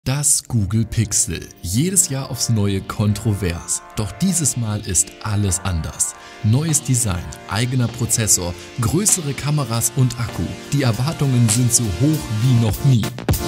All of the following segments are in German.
Das Google Pixel. Jedes Jahr aufs Neue kontrovers. Doch dieses Mal ist alles anders. Neues Design, eigener Prozessor, größere Kameras und Akku. Die Erwartungen sind so hoch wie noch nie.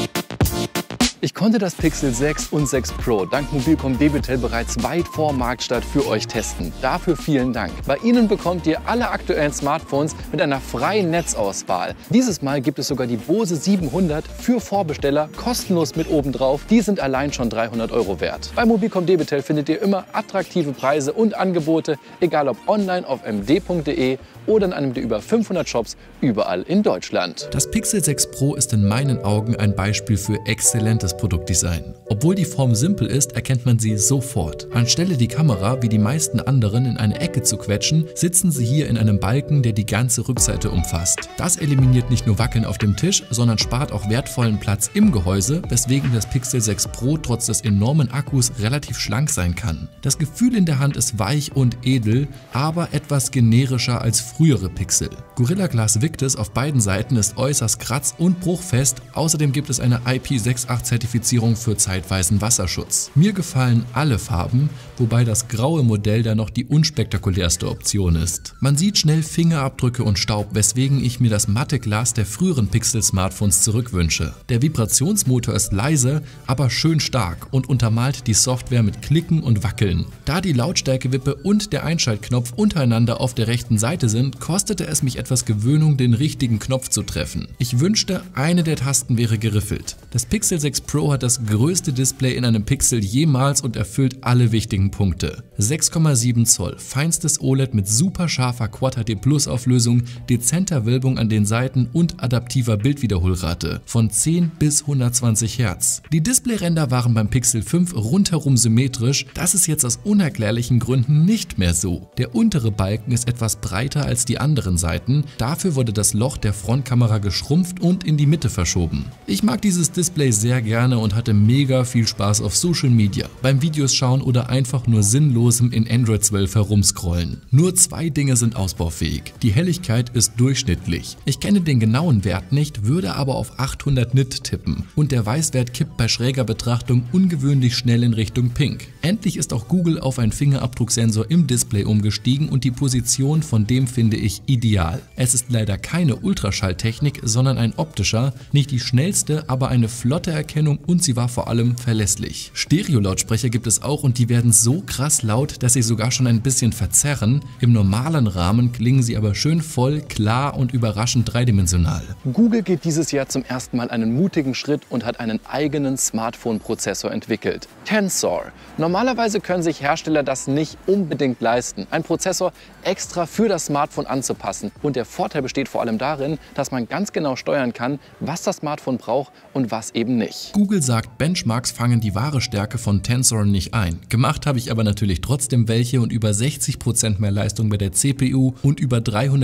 Ich konnte das Pixel 6 und 6 Pro dank Mobilcom Debitel bereits weit vor Marktstart für euch testen. Dafür vielen Dank. Bei Ihnen bekommt ihr alle aktuellen Smartphones mit einer freien Netzauswahl. Dieses Mal gibt es sogar die Bose 700 für Vorbesteller kostenlos mit obendrauf. Die sind allein schon 300 € wert. Bei Mobilcom Debitel findet ihr immer attraktive Preise und Angebote, egal ob online auf md.de oder in einem der über 500 Shops überall in Deutschland. Das Pixel 6 Pro ist in meinen Augen ein Beispiel für exzellentes Produktdesign. Obwohl die Form simpel ist, erkennt man sie sofort. Anstelle die Kamera, wie die meisten anderen, in eine Ecke zu quetschen, sitzen sie hier in einem Balken, der die ganze Rückseite umfasst. Das eliminiert nicht nur Wackeln auf dem Tisch, sondern spart auch wertvollen Platz im Gehäuse, weswegen das Pixel 6 Pro trotz des enormen Akkus relativ schlank sein kann. Das Gefühl in der Hand ist weich und edel, aber etwas generischer als frühere Pixel. Gorilla Glass Victus auf beiden Seiten ist äußerst kratz- und bruchfest, außerdem gibt es eine IP68-Zertifizierung für zeitweisen Wasserschutz. Mir gefallen alle Farben, wobei das graue Modell da noch die unspektakulärste Option ist. Man sieht schnell Fingerabdrücke und Staub, weswegen ich mir das matte Glas der früheren Pixel-Smartphones zurückwünsche. Der Vibrationsmotor ist leise, aber schön stark und untermalt die Software mit Klicken und Wackeln. Da die Lautstärkewippe und der Einschaltknopf untereinander auf der rechten Seite sind, kostete es mich etwas Gewöhnung, den richtigen Knopf zu treffen. Ich wünschte, eine der Tasten wäre geriffelt. Das Pixel 6 Pro hat das größte Display in einem Pixel jemals und erfüllt alle wichtigen Punkte. 6,7 Zoll, feinstes OLED mit super scharfer Quad HD Plus Auflösung, dezenter Wölbung an den Seiten und adaptiver Bildwiederholrate von 10 bis 120 Hertz. Die Displayränder waren beim Pixel 5 rundherum symmetrisch, das ist jetzt aus unerklärlichen Gründen nicht mehr so. Der untere Balken ist etwas breiter als die anderen Seiten, dafür wurde das Loch der Frontkamera geschrumpft und in die Mitte verschoben. Ich mag dieses Display sehr gerne und hatte mega viel Spaß auf Social Media, beim Videos schauen oder einfach nur sinnlosem in Android 12 herumscrollen. Nur zwei Dinge sind ausbaufähig. Die Helligkeit ist durchschnittlich. Ich kenne den genauen Wert nicht, würde aber auf 800 Nit tippen und der Weißwert kippt bei schräger Betrachtung ungewöhnlich schnell in Richtung Pink. Endlich ist auch Google auf einen Fingerabdrucksensor im Display umgestiegen und die Position von dem finde ich ideal. Es ist leider keine Ultraschalltechnik, sondern ein optischer, nicht die schnellste, aber eine flotte Erkennung und sie war vor allem verlässlich. Stereo-Lautsprecher gibt es auch und die werden so krass laut, dass sie sogar schon ein bisschen verzerren. Im normalen Rahmen klingen sie aber schön voll, klar und überraschend dreidimensional. Google geht dieses Jahr zum ersten Mal einen mutigen Schritt und hat einen eigenen Smartphone-Prozessor entwickelt. Tensor. Normalerweise können sich Hersteller das nicht unbedingt leisten, einen Prozessor extra für das Smartphone anzupassen. Und der Vorteil besteht vor allem darin, dass man ganz genau steuern kann, was das Smartphone braucht und was eben nicht. Google sagt, Benchmarks fangen die wahre Stärke von Tensor nicht ein. Gemacht habe ich aber natürlich trotzdem welche und über 60% mehr Leistung bei der CPU und über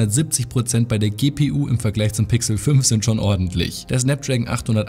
370% bei der GPU im Vergleich zum Pixel 5 sind schon ordentlich. Der Snapdragon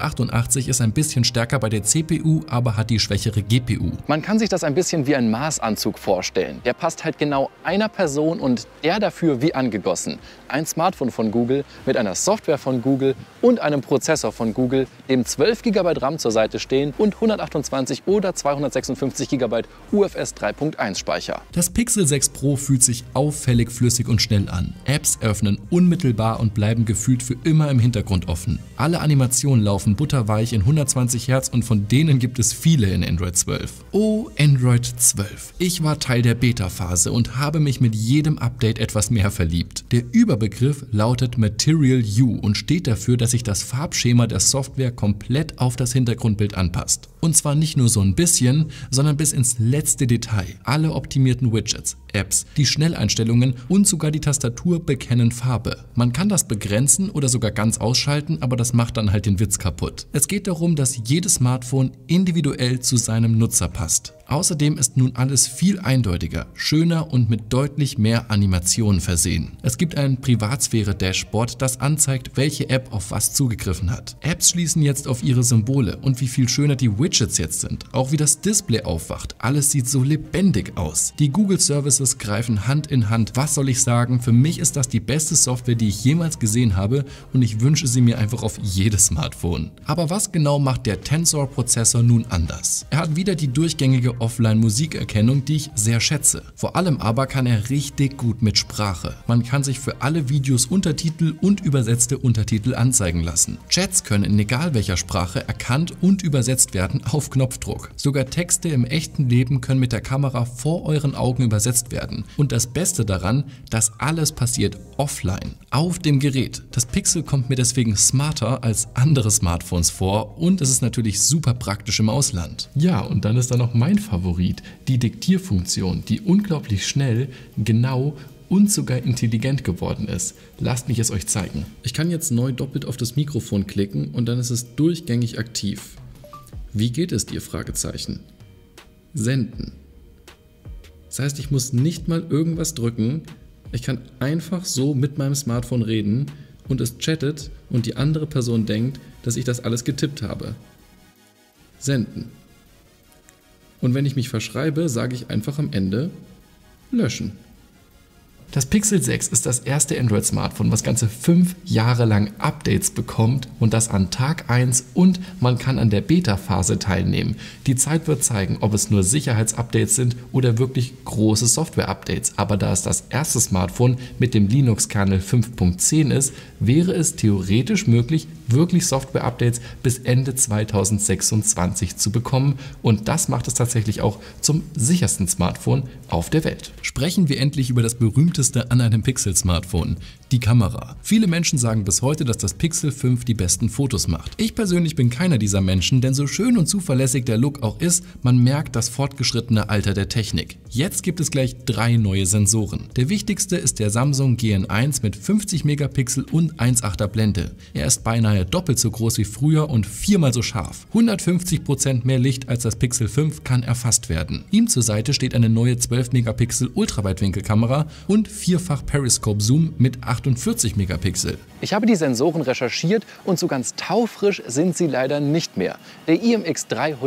888 ist ein bisschen stärker bei der CPU, aber hat die schwächere GPU. Man kann sich das ein bisschen wie ein Maßanzug vorstellen. Der passt halt genau einer Person und der dafür wie angegossen. Ein Smartphone von Google mit einer Software von Google und einem Prozessor von Google, dem 12 GB RAM zur Seite stehen und 128 oder 256 GB UFS 3.1 Speicher. Das Pixel 6 Pro fühlt sich auffällig flüssig und schnell an. Apps öffnen unmittelbar und bleiben gefühlt für immer im Hintergrund offen. Alle Animationen laufen butterweich in 120 Hertz und von denen gibt es viele in Android 12. Oh, Android 12. Ich war Teil der Beta-Phase und habe mich mit jedem Update etwas mehr verliebt. Der Überbegriff lautet Material You und steht dafür, dass sich das Farbschema der Software komplett auf das Hintergrundbild anpasst. Und zwar nicht nur so ein bisschen, sondern bis ins letzte Detail. Alle optimierten Widgets, Apps, die Schnelleinstellungen und sogar die Tastatur bekennen Farbe. Man kann das begrenzen oder sogar ganz ausschalten, aber das macht dann halt den Witz kaputt. Es geht darum, dass jedes Smartphone individuell zu seinem Nutzer passt. Außerdem ist nun alles viel eindeutiger, schöner und mit deutlich mehr Animationen versehen. Es gibt ein Privatsphäre-Dashboard, das anzeigt, welche App auf was zugegriffen hat. Apps schließen jetzt auf ihre Symbole und wie viel schöner die Widgets jetzt sind. Auch wie das Display aufwacht, alles sieht so lebendig aus. Die Google Services Services greifen Hand in Hand. Was soll ich sagen? Für mich ist das die beste Software, die ich jemals gesehen habe und ich wünsche sie mir einfach auf jedes Smartphone. Aber was genau macht der Tensor-Prozessor nun anders? Er hat wieder die durchgängige Offline-Musikerkennung, die ich sehr schätze. Vor allem aber kann er richtig gut mit Sprache. Man kann sich für alle Videos Untertitel und übersetzte Untertitel anzeigen lassen. Chats können in egal welcher Sprache erkannt und übersetzt werden auf Knopfdruck. Sogar Texte im echten Leben können mit der Kamera vor euren Augen übersetzt werden. Und das Beste daran, das alles passiert offline, auf dem Gerät. Das Pixel kommt mir deswegen smarter als andere Smartphones vor und es ist natürlich super praktisch im Ausland. Ja, und dann ist da noch mein Favorit, die Diktierfunktion, die unglaublich schnell, genau und sogar intelligent geworden ist. Lasst mich es euch zeigen. Ich kann jetzt neu doppelt auf das Mikrofon klicken und dann ist es durchgängig aktiv. Wie geht es dir? Fragezeichen. Senden. Das heißt, ich muss nicht mal irgendwas drücken. Ich kann einfach so mit meinem Smartphone reden und es chattet und die andere Person denkt, dass ich das alles getippt habe. Senden. Und wenn ich mich verschreibe, sage ich einfach am Ende löschen. Das Pixel 6 ist das erste Android-Smartphone, was ganze 5 Jahre lang Updates bekommt und das an Tag 1 und man kann an der Beta-Phase teilnehmen. Die Zeit wird zeigen, ob es nur Sicherheitsupdates sind oder wirklich große Software-Updates. Aber da es das erste Smartphone mit dem Linux-Kernel 5.10 ist, wäre es theoretisch möglich, wirklich Software-Updates bis Ende 2026 zu bekommen und das macht es tatsächlich auch zum sichersten Smartphone auf der Welt. Sprechen wir endlich über das berühmteste an einem Pixel-Smartphone, die Kamera. Viele Menschen sagen bis heute, dass das Pixel 5 die besten Fotos macht. Ich persönlich bin keiner dieser Menschen, denn so schön und zuverlässig der Look auch ist, man merkt das fortgeschrittene Alter der Technik. Jetzt gibt es gleich 3 neue Sensoren. Der wichtigste ist der Samsung GN1 mit 50 Megapixel und 1,8er Blende. Er ist beinahe doppelt so groß wie früher und 4-mal so scharf. 150% mehr Licht als das Pixel 5 kann erfasst werden. Ihm zur Seite steht eine neue 12 Megapixel Ultraweitwinkelkamera und 4-fach Periscope Zoom mit 48 Megapixel. Ich habe die Sensoren recherchiert und so ganz taufrisch sind sie leider nicht mehr. Der IMX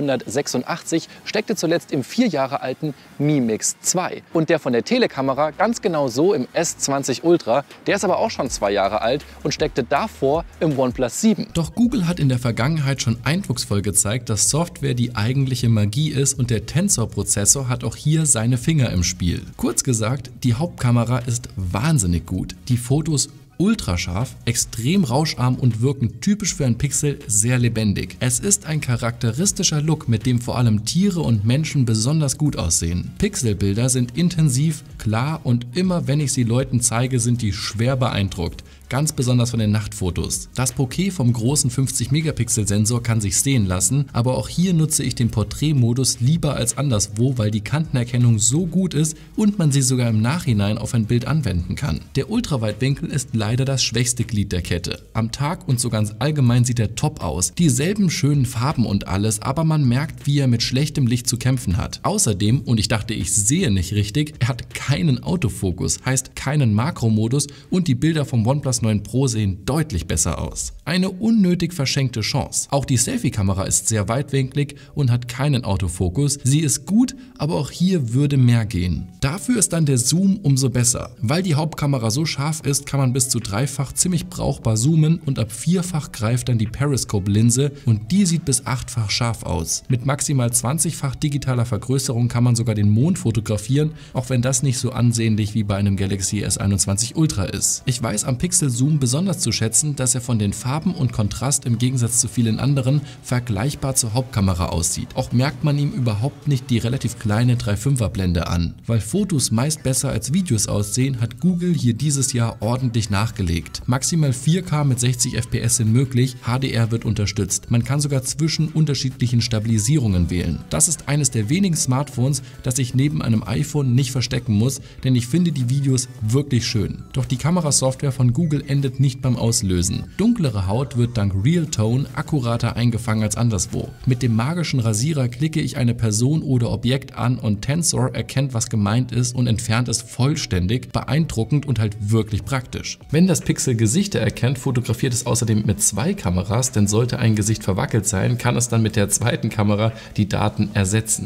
386 steckte zuletzt im 4 Jahre alten Mi Mix 2 und der von der Telekamera ganz genau so im S20 Ultra, der ist aber auch schon 2 Jahre alt und steckte davor im OnePlus 7. Doch Google hat in der Vergangenheit schon eindrucksvoll gezeigt, dass Software die eigentliche Magie ist und der Tensor-Prozessor hat auch hier seine Finger im Spiel. Kurz gesagt, die Hauptkamera ist wahnsinnig gut, die Fotos ultrascharf, extrem rauscharm und wirken typisch für ein Pixel sehr lebendig. Es ist ein charakteristischer Look, mit dem vor allem Tiere und Menschen besonders gut aussehen. Pixelbilder sind intensiv, klar und immer wenn ich sie Leuten zeige, sind die schwer beeindruckt. Ganz besonders von den Nachtfotos. Das Bokeh vom großen 50-Megapixel-Sensor kann sich sehen lassen, aber auch hier nutze ich den Porträtmodus lieber als anderswo, weil die Kantenerkennung so gut ist und man sie sogar im Nachhinein auf ein Bild anwenden kann. Der Ultraweitwinkel ist leider das schwächste Glied der Kette. Am Tag und so ganz allgemein sieht er top aus. Dieselben schönen Farben und alles, aber man merkt, wie er mit schlechtem Licht zu kämpfen hat. Außerdem, und ich dachte, ich sehe nicht richtig, er hat keinen Autofokus, heißt keinen Makromodus und die Bilder vom OnePlus 9 Pro sehen deutlich besser aus. Eine unnötig verschenkte Chance. Auch die Selfie-Kamera ist sehr weitwinklig und hat keinen Autofokus. Sie ist gut, aber auch hier würde mehr gehen. Dafür ist dann der Zoom umso besser. Weil die Hauptkamera so scharf ist, kann man bis zu 3-fach ziemlich brauchbar zoomen und ab 4-fach greift dann die Periscope-Linse und die sieht bis 8-fach scharf aus. Mit maximal 20-fach digitaler Vergrößerung kann man sogar den Mond fotografieren, auch wenn das nicht so ansehnlich wie bei einem Galaxy S21 Ultra ist. Ich weiß am Pixel Zoom besonders zu schätzen, dass er von den Farben und Kontrast im Gegensatz zu vielen anderen vergleichbar zur Hauptkamera aussieht. Auch merkt man ihm überhaupt nicht die relativ kleine 3,5er Blende an. Weil Fotos meist besser als Videos aussehen, hat Google hier dieses Jahr ordentlich nachgelegt. Maximal 4K mit 60 FPS sind möglich, HDR wird unterstützt. Man kann sogar zwischen unterschiedlichen Stabilisierungen wählen. Das ist eines der wenigen Smartphones, das ich neben einem iPhone nicht verstecken muss, denn ich finde die Videos wirklich schön. Doch die Kamerasoftware von Google endet nicht beim Auslösen. Dunklere Haut wird dank Real Tone akkurater eingefangen als anderswo. Mit dem magischen Rasierer klicke ich eine Person oder Objekt an und Tensor erkennt, was gemeint ist und entfernt es vollständig, beeindruckend und halt wirklich praktisch. Wenn das Pixel Gesichter erkennt, fotografiert es außerdem mit 2 Kameras, denn sollte ein Gesicht verwackelt sein, kann es dann mit der zweiten Kamera die Daten ersetzen.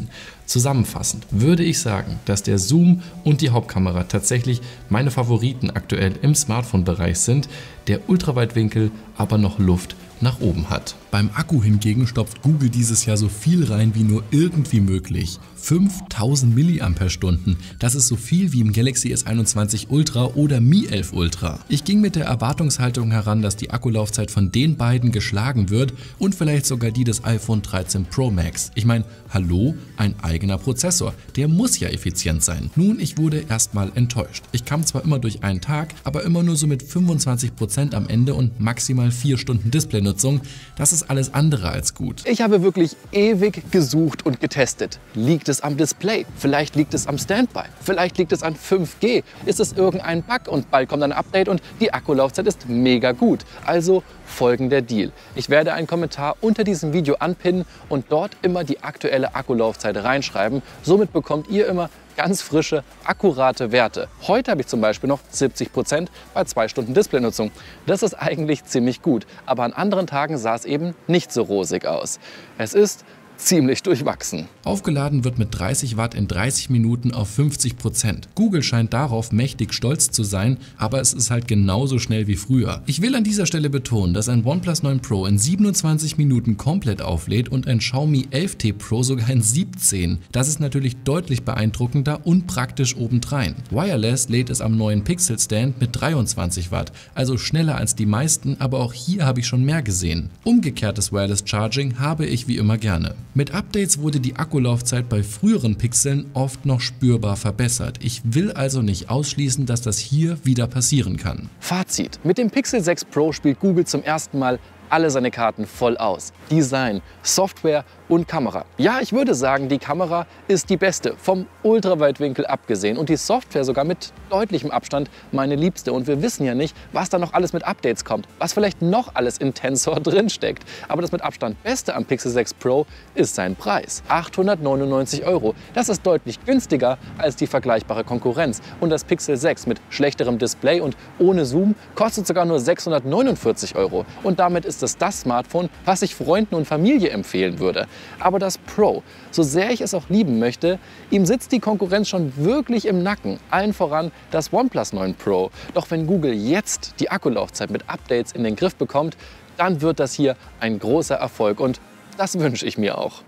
Zusammenfassend würde ich sagen, dass der Zoom und die Hauptkamera tatsächlich meine Favoriten aktuell im Smartphone-Bereich sind, der Ultraweitwinkel aber noch Luft nach oben hat. Beim Akku hingegen stopft Google dieses Jahr so viel rein wie nur irgendwie möglich. 5000 mAh, das ist so viel wie im Galaxy S21 Ultra oder Mi 11 Ultra. Ich ging mit der Erwartungshaltung heran, dass die Akkulaufzeit von den beiden geschlagen wird und vielleicht sogar die des iPhone 13 Pro Max. Ich meine, hallo, ein eigener Prozessor, der muss ja effizient sein. Nun, ich wurde erstmal enttäuscht. Ich kam zwar immer durch einen Tag, aber immer nur so mit 25% am Ende und maximal 4 Stunden Displaynutzung. Das ist alles andere als gut. Ich habe wirklich ewig gesucht und getestet. Liegt es am Display? Vielleicht liegt es am Standby? Vielleicht liegt es an 5G? Ist es irgendein Bug und bald kommt ein Update und die Akkulaufzeit ist mega gut? Also folgender Deal. Ich werde einen Kommentar unter diesem Video anpinnen und dort immer die aktuelle Akkulaufzeit reinschreiben. Somit bekommt ihr immer ganz frische, akkurate Werte. Heute habe ich zum Beispiel noch 70% bei 2 Stunden Displaynutzung. Das ist eigentlich ziemlich gut, aber an anderen Tagen sah es eben nicht so rosig aus. Es ist ziemlich durchwachsen. Aufgeladen wird mit 30 Watt in 30 Minuten auf 50%. Google scheint darauf mächtig stolz zu sein, aber es ist halt genauso schnell wie früher. Ich will an dieser Stelle betonen, dass ein OnePlus 9 Pro in 27 Minuten komplett auflädt und ein Xiaomi 11T Pro sogar in 17. Das ist natürlich deutlich beeindruckender und praktisch obendrein. Wireless lädt es am neuen Pixel Stand mit 23 Watt, also schneller als die meisten, aber auch hier habe ich schon mehr gesehen. Umgekehrtes Wireless Charging habe ich wie immer gerne. Mit Updates wurde die Akkulaufzeit bei früheren Pixeln oft noch spürbar verbessert. Ich will also nicht ausschließen, dass das hier wieder passieren kann. Fazit: Mit dem Pixel 6 Pro spielt Google zum ersten Mal alle seine Karten voll aus. Design, Software und Kamera. Ja, ich würde sagen, die Kamera ist die beste, vom Ultraweitwinkel abgesehen und die Software sogar mit deutlichem Abstand meine liebste. Und wir wissen ja nicht, was da noch alles mit Updates kommt, was vielleicht noch alles in Tensor drin steckt. Aber das mit Abstand Beste am Pixel 6 Pro ist sein Preis. 899 €. Das ist deutlich günstiger als die vergleichbare Konkurrenz. Und das Pixel 6 mit schlechterem Display und ohne Zoom kostet sogar nur 649 €. Und damit ist es das Smartphone, was ich Freunden und Familie empfehlen würde. Aber das Pro, so sehr ich es auch lieben möchte, ihm sitzt die Konkurrenz schon wirklich im Nacken. Allen voran das OnePlus 9 Pro. Doch wenn Google jetzt die Akkulaufzeit mit Updates in den Griff bekommt, dann wird das hier ein großer Erfolg und das wünsche ich mir auch.